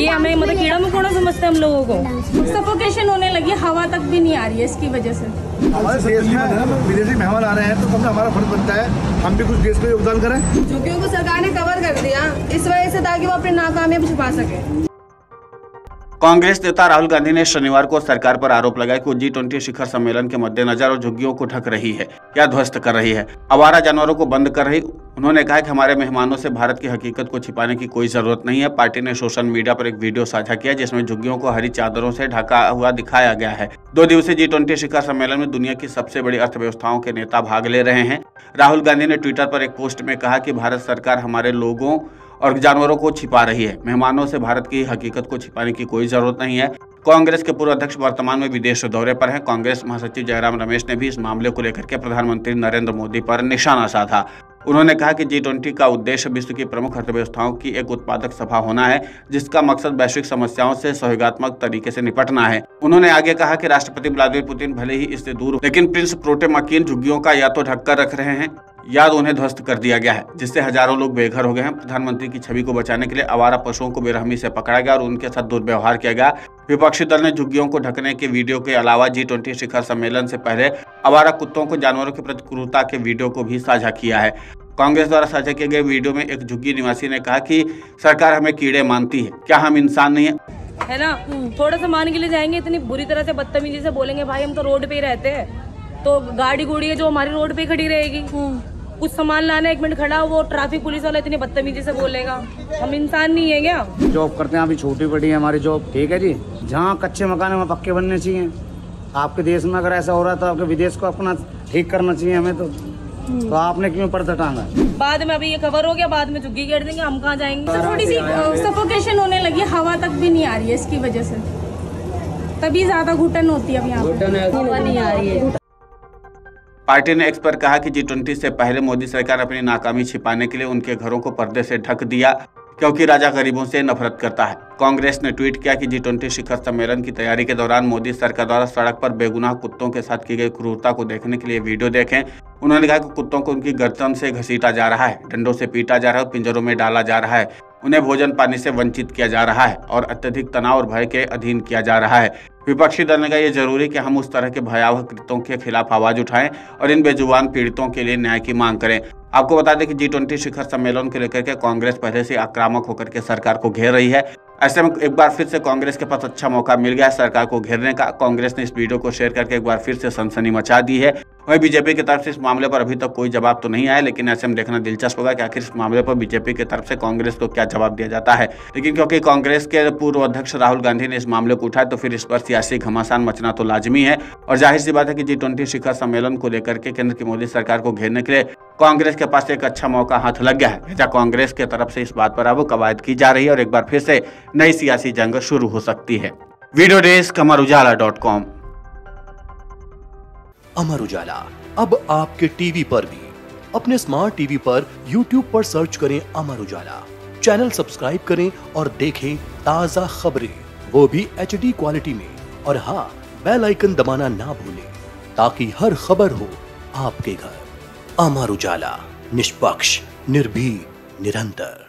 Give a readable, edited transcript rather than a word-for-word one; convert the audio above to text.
ये हमें मतलब कीड़ा मकोड़ा समझते हैं हम लोगों को। सफोकेशन होने लगी, हवा तक भी नहीं आ रही है इसकी वजह से। हमारे देश में विदेशी मेहमान आ रहे हैं तो हमारा फर्ज बनता है हम भी कुछ देश को योगदान करें। झुग्गियों को सरकार ने कवर कर दिया इस वजह से ताकि वो अपनी नाकामयाबी छुपा सके। कांग्रेस नेता राहुल गांधी ने शनिवार को सरकार पर आरोप लगाया कि वो G20 शिखर सम्मेलन के मद्देनजर और झुग्गियों को ढक रही है या ध्वस्त कर रही है, आवारा जानवरों को बंद कर रही। उन्होंने कहा कि हमारे मेहमानों से भारत की हकीकत को छिपाने की कोई जरूरत नहीं है। पार्टी ने सोशल मीडिया पर एक वीडियो साझा किया जिसमें झुग्गियों को हरी चादरों से ढका हुआ दिखाया गया है। 2 दिवसीय G20 शिखर सम्मेलन में दुनिया की सबसे बड़ी अर्थव्यवस्थाओं के नेता भाग ले रहे हैं। राहुल गांधी ने ट्विटर पर एक पोस्ट में कहा कि भारत सरकार हमारे लोगों और जानवरों को छिपा रही है। मेहमानों से भारत की हकीकत को छिपाने की कोई जरूरत नहीं है। कांग्रेस के पूर्व अध्यक्ष वर्तमान में विदेश दौरे पर हैं। कांग्रेस महासचिव जयराम रमेश ने भी इस मामले को लेकर के प्रधानमंत्री नरेंद्र मोदी पर निशाना साधा। उन्होंने कहा कि G20 का उद्देश्य विश्व की प्रमुख अर्थव्यवस्थाओं की एक उत्पादक सभा होना है जिसका मकसद वैश्विक समस्याओं से सहयोगात्मक तरीके से निपटना है। उन्होंने आगे कहा कि राष्ट्रपति व्लादिमीर पुतिन भले ही इससे दूर लेकिन प्रिंस पोटेमकिन झुग्गियों का या तो ढककर रख रहे हैं या उन्हें ध्वस्त कर दिया गया है जिससे हजारों लोग बेघर हो गए हैं। प्रधानमंत्री की छवि को बचाने के लिए आवारा पशुओं को बेरहमी से पकड़ा गया और उनके साथ दुर्व्यवहार किया गया। विपक्षी दल ने झुग्गियों को ढकने के वीडियो के अलावा G20 शिखर सम्मेलन से पहले आवारा कुत्तों को जानवरों की प्रति क्रूरता के वीडियो को भी साझा किया है। कांग्रेस द्वारा साझा किए गए वीडियो में एक झुग्गी निवासी ने कहा कि सरकार हमें कीड़े मानती है, क्या हम इंसान नहीं है ना? थोड़ा सा मान के लिए जाएंगे, इतनी बुरी तरह से बदतमीजी से बोलेंगे। भाई हम तो रोड पे ही रहते हैं, तो गाड़ी गुड़ी है जो हमारी रोड पे खड़ी रहेगी। कुछ सामान लाना 1 मिनट खड़ा, वो ट्रैफिक पुलिस वाला इतनी बदतमीजी से बोलेगा। हम इंसान नहीं है क्या? जॉब करते हैं, अभी छोटी बड़ी है हमारी जॉब, ठीक है जी। जहाँ कच्चे मकान है वहाँ पक्के बनने चाहिए। आपके देश में अगर ऐसा हो रहा है तो आपके विदेश को अपना ठीक करना चाहिए हमें। तो आपने क्यों पर्दा टांगा? बाद में अभी ये कवर हो गया, बाद में झुग्गी घेर देंगे, हम कहाँ जाएंगे? तो थोड़ी सी सफोकेशन होने लगी, हवा तक भी नहीं आ रही है इसकी वजह से, तभी ज्यादा घुटन होती है। अब यहाँ हवा नहीं आ रही है। पार्टी ने एक्स पर कहा कि G20 से पहले मोदी सरकार अपनी नाकामी छिपाने के लिए उनके घरों को पर्दे से ढक दिया क्योंकि राजा गरीबों से नफरत करता है। कांग्रेस ने ट्वीट किया कि G20 शिखर सम्मेलन की तैयारी के दौरान मोदी सरकार द्वारा सड़क पर बेगुनाह कुत्तों के साथ की गई क्रूरता को देखने के लिए वीडियो देखें। उन्होंने कहा कि कुत्तों को उनकी गर्दन से घसीटा जा रहा है, डंडों से पीटा जा रहा है, पिंजरों में डाला जा रहा है, उन्हें भोजन पानी से वंचित किया जा रहा है और अत्यधिक तनाव और भय के अधीन किया जा रहा है। विपक्षी दल ने कहा यह जरूरी कि हम उस तरह के भयावह कृत्यों के खिलाफ आवाज उठाएं और इन बेजुबान पीड़ितों के लिए न्याय की मांग करें। आपको बता दें कि G20 शिखर सम्मेलन को लेकर के कांग्रेस पहले से आक्रामक होकर के सरकार को घेर रही है। ऐसे में एक बार फिर से कांग्रेस के पास अच्छा मौका मिल गया है सरकार को घेरने का। कांग्रेस ने इस वीडियो को शेयर करके एक बार फिर से सनसनी मचा दी है। वहीं बीजेपी की तरफ से इस मामले पर अभी तक कोई जवाब तो नहीं आया, लेकिन ऐसे में देखना दिलचस्प होगा कि आखिर इस मामले पर बीजेपी की तरफ से कांग्रेस को क्या जवाब दिया जाता है। लेकिन क्योंकि कांग्रेस के पूर्व अध्यक्ष राहुल गांधी ने इस मामले को उठाया तो फिर इस पर सियासी घमासान मचना तो लाजमी है। और जाहिर सी बात है कि G20 शिखर सम्मेलन को लेकर के केंद्र की मोदी सरकार को घेरने के लिए कांग्रेस के पास एक अच्छा मौका हाथ लग गया है। जहाँ कांग्रेस की तरफ से इस बात पर अब कवायद की जा रही है और एक बार फिर से नई सियासी जंग शुरू हो सकती है। Video desk अमरउजाला.com। अमर उजाला अब आपके टीवी पर भी। अपने स्मार्ट टीवी पर YouTube पर सर्च करें अमर उजाला, चैनल सब्सक्राइब करें और देखें ताजा खबरें, वो भी HD क्वालिटी में। और हाँ, बेल आइकन दबाना ना भूलें ताकि हर खबर हो आपके घर। अमर उजाला, निष्पक्ष, निर्भीक, निरंतर।